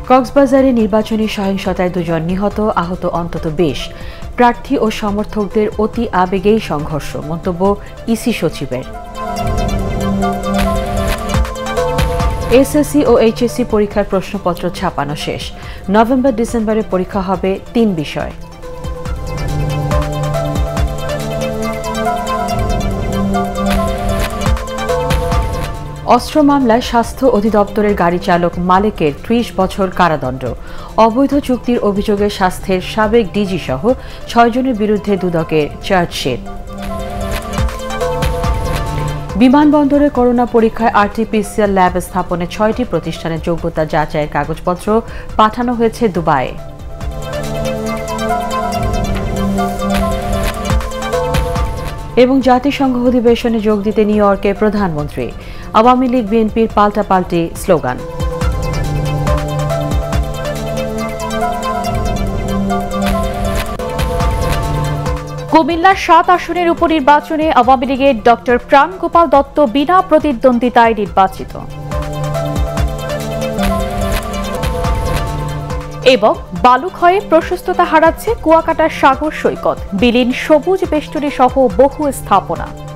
কক্সবাজারে নির্বাচনী সহিংসতায় 2 জন নিহত, আহত অন্তত 20। প্রার্থী ও সমর্থকদের অতি আবেগেই সংঘর্ষ, মন্তব্য ইসি সচিবের। এসএসসি ও এইচএসসি পরীক্ষার প্রশ্নপত্র ছাপানো শেষ। নভেম্বর-ডিসেম্বরে পরীক্ষা হবে 3 বিষয়। অস্ত্র মামলায় স্বাস্থ্য অধিদপ্তরের গাড়ি চালক মালেকের 30 বছর কারাদণ্ড। অবৈধ চুক্তির অভিযোগে স্বাস্থ্যের সাবেক ডিজি সহ 6 জনের বিরুদ্ধে দুদকের চার্জশিট। বিমানবন্দরে করোনা পরীক্ষায় আরটি-পিসিআর ল্যাব স্থাপনে 6টি প্রতিষ্ঠানের যোগ্যতা যাচাইয়ের কাগজপত্র পাঠানো হয়েছে দুবাইয়ে। এবং জাতিসংঘ অধিবেশনে যোগ দিতে নিউ ইয়র্কে প্রধানমন্ত্রী। আওয়ামী লীগ বিএনপির পাল্টাপাল্টি স্লোগান। কুমিল্লার 7 আসনের উপনির্বাচনে আওয়ামী লীগের ডক্টর প্রাণগোপাল দত্ত বিনা প্রতিদ্বন্দ্বিতায় নির্বাচিত। এবং বালুক্ষয়ে প্রশস্ততা হারাচ্ছে কুয়াকাটার সাগর সৈকত, বিলীন সবুজ বেষ্টনী সহ বহু স্থাপনা।